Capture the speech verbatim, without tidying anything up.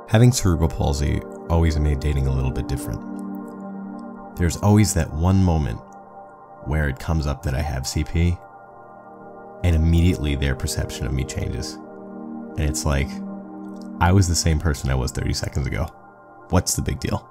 Having cerebral palsy always made dating a little bit different. There's always that one moment where it comes up that I have C P, and immediately their perception of me changes. And it's like, I was the same person I was thirty seconds ago. What's the big deal?